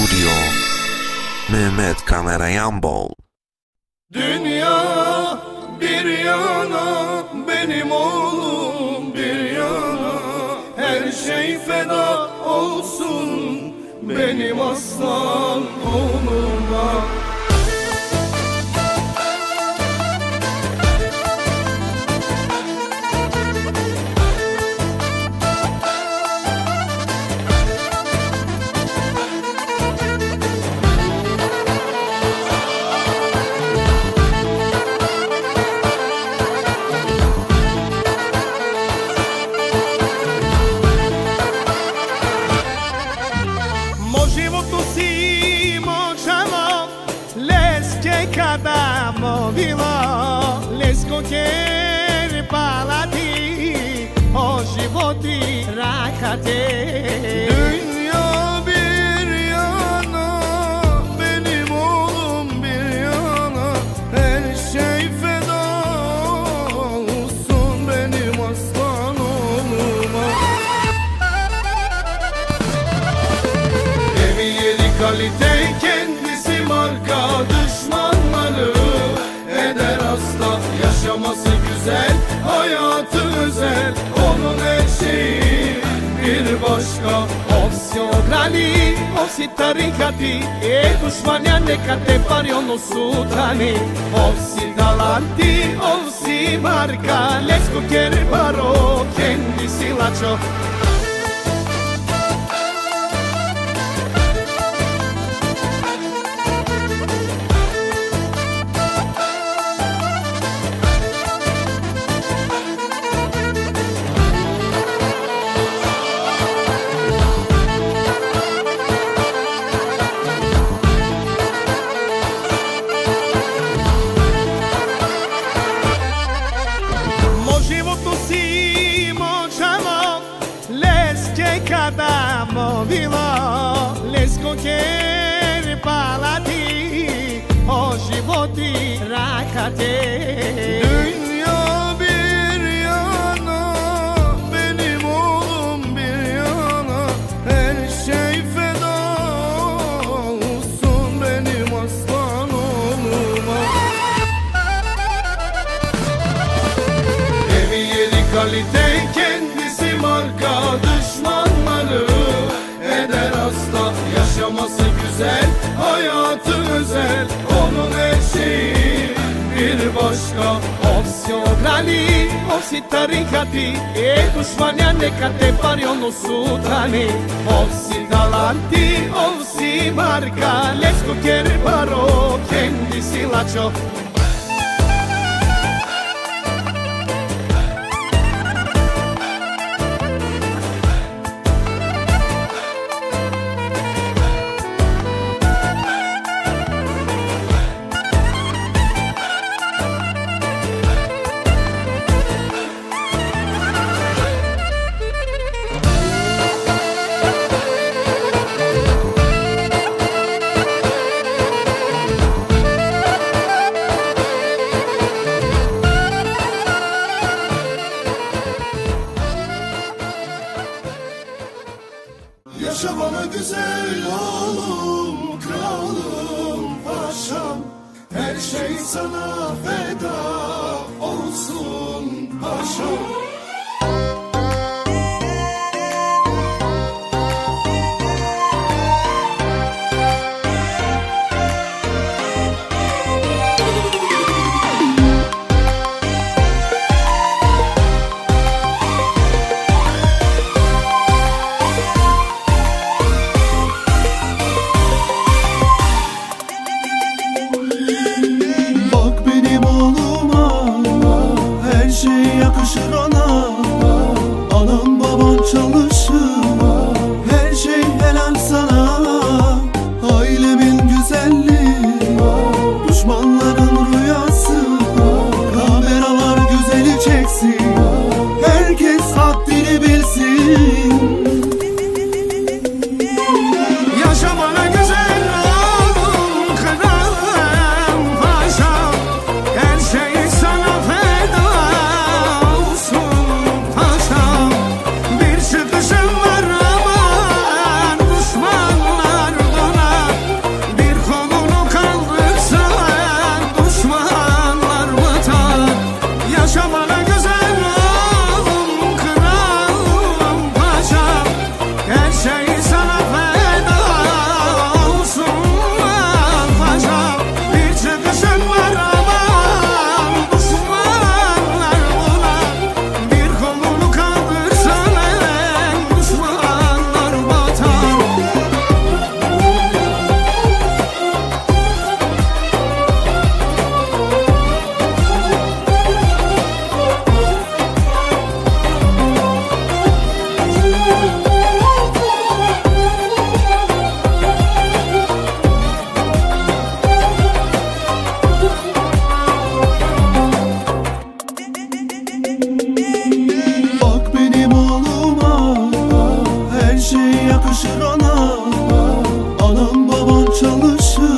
Studio Mehmet Kamera Yambol. Dünya bir yana, benim oğlum bir yana, her şey feda olsun benim aslan oğluma. Quer palati o životi rakate. Dünya bir yana, benim oğlum bir yana, her şey feda olsun benim aslan oğluma. Evi yeri kalite, kendisi marka, düşmanları eder hasta. Yaşaması güzel, hayatı özel, onun her şeyi bir başka. Ovsi ograni, ovsi tarikati, dušmanja neka te pari ono sutani. Ovsi dalanti, ovsi marka, lesko kjer baro, kendisi lačo. Lesko kjer palati o životi rakate. Dünya bir yana, benim oğlum bir yana, her şey feda olsun benim aslan oğluma. Evi yeri kalite, kendisi marka, düşmanları eder hasta. Yaşaması güzel, hayatı özel, onun her şeyi bir başka. Ovsi ograni, ovsi tarikati, dušmanja neka te pari ono sutani. Ovsi dalanti, ovsi marka, lesko kjer baro, kendisi lačo. Yaşamana güzel oğlum, kralım, paşam, her şey sana feda olsun paşam. Yakışır ona. çalışır